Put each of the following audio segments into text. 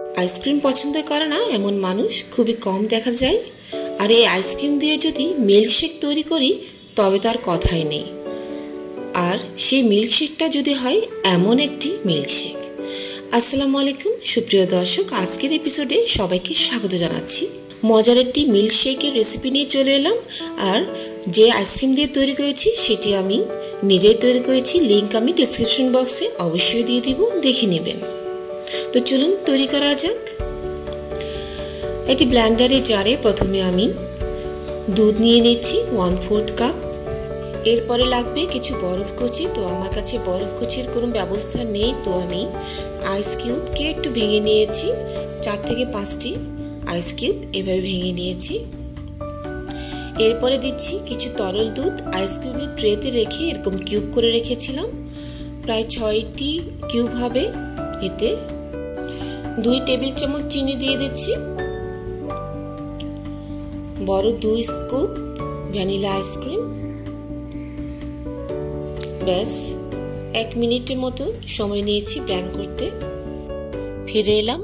Ice cream পছন্দ করে না এমন মানুষ খুবই কম দেখা যায়। আর এই আইসক্রিম দিয়ে যদি মিল্কশেক তৈরি করি তবে তার কথাই নেই। আর সেই মিল্কশেকটা যদি হয় এমন একটি মিল্কশেক। আসসালামু আলাইকুম সুপ্রিয় দর্শক, আজকের এপিসোডে সবাইকে স্বাগত জানাচ্ছি। মজার একটি মিল্কশেকের রেসিপি নিয়ে চলে এলাম। আর যে আইসক্রিম দিয়ে তৈরি করেছি সেটি আমি নিজেই তৈরি করেছি। লিঙ্ক আমি ডিসক্রিপশন বক্সে অবশ্যই দিয়ে দিব, দেখে নেবেন। তো চলুন তৈরি করা যাক। একটি ব্লেন্ডারের জারে প্রথমে আমি দুধ নিয়ে নিচ্ছি 1/4 কাপ। এরপরে লাগবে কিছু বরফ কুচি। তো আমার কাছে বরফ কুচির কোনো ব্যবস্থা নেই, তো আমি আইস কিউবকে একটু ভেঙে নিয়েছি। 4 থেকে 5টি আইস কিউব এভাবে ভেঙে নিয়েছি। এরপরে দিচ্ছি কিছু তরল দুধ। আইস কিউবের ট্রেতে রেখে এরকম কিউব করে রেখেছিলাম, প্রায় 6টি কিউব হবে। এতে 2 টেবিল চামচ চিনি দিয়ে দিচ্ছি। বড় 2 স্কুপ ভ্যানিলা আইসক্রিম। ব্যাস 1 মিনিটের মতো সময় নিয়েছি ব্লেন্ড করতে। ফিরে এলাম।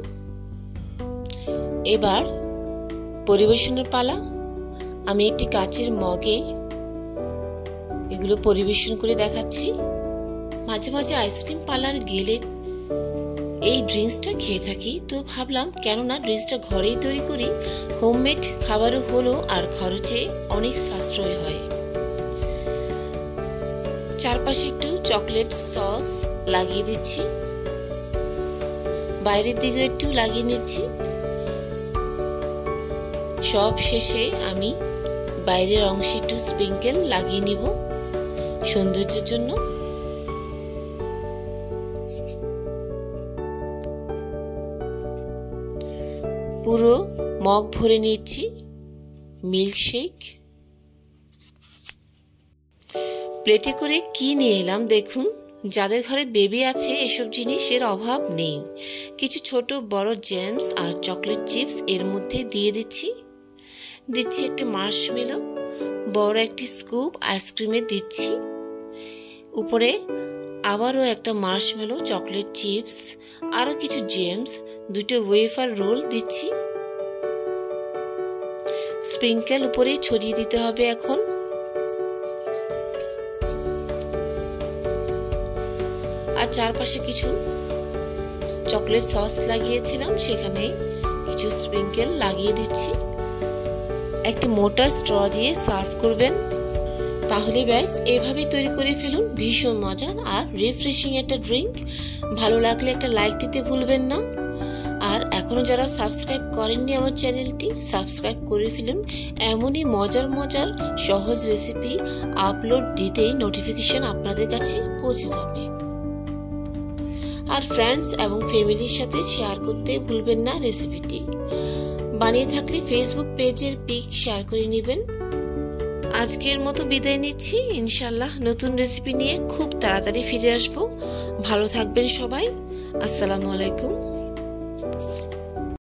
এবার পরিবেশনের পালা। আমি একটি কাচের মগে এগুলো পরিবেশন করে দেখাচ্ছি। মাঝে মাঝে আইসক্রিম পার্লার গেলে এই ড্রিঙ্কসটা খেয়ে থাকি, তো ভাবলাম কেননা ড্রিঙ্কসটা ঘরেই তৈরি করি। হোমমেড খাবারও হলো আর খরচে অনেক সাশ্রয় হয়। চারপাশে একটু চকলেট সস লাগিয়ে দিচ্ছি, বাইরের দিকে একটু লাগিয়ে নিচ্ছি। সব শেষে আমি বাইরের অংশে একটু স্প্রিঙ্কেল লাগিয়ে নিব সৌন্দর্যের জন্য। পুরো মগ ভরে নিচ্ছি মিল্কশেক। প্লেটে করে কি নিয়ে এলাম দেখুন। যাদের ঘরে বেবি আছে এসব জিনিসের অভাব নেই। কিছু ছোট বড় জেমস আর চকলেট চিপস এর মধ্যে দিয়ে দিচ্ছি। একটি মার্শমেলো, বড় একটি স্কুপ আইসক্রিমের দিচ্ছি। উপরে আবারও একটা মার্শমেলো, চকলেট চিপস, আরও কিছু জেমস, 2টো ওয়েফার রোল দিচ্ছি। স্প্রিঙ্কেল উপরে ছড়িয়ে দিতে হবে এখন। আর চারপাশে কিছু চকলেট সস লাগিয়েছিলাম, সেখানে কিছু স্প্রিঙ্কেল লাগিয়ে দিচ্ছি। একটি মোটা স্ট্র দিয়ে সার্ভ করবেন। তাহলে ব্যাস এভাবেই তৈরি করে ফেলুন। ভীষণ মজার আর রিফ্রেশিং একটা ড্রিঙ্ক। ভালো লাগলে একটা লাইক দিতে ভুলবেন না। আর এখনো যারা সাবস্ক্রাইব করেননি আমার চ্যানেলটি, সাবস্ক্রাইব করে ফেলুন। এমনই মজার মজার সহজ রেসিপি আপলোড দিতেই নোটিফিকেশন আপনাদের কাছে পৌঁছে যাবে। আর ফ্রেন্ডস এবং ফ্যামিলির সাথে শেয়ার করতে ভুলবেন না রেসিপিটি। বানিয়ে থাকলে ফেসবুক পেজের পিক শেয়ার করে নেবেন। আজকের মতো বিদায় নিচ্ছি। ইনশাআল্লাহ নতুন রেসিপি নিয়ে খুব তাড়াতাড়ি ফিরে আসবো। ভালো থাকবেন সবাই। আসসালামু আলাইকুম।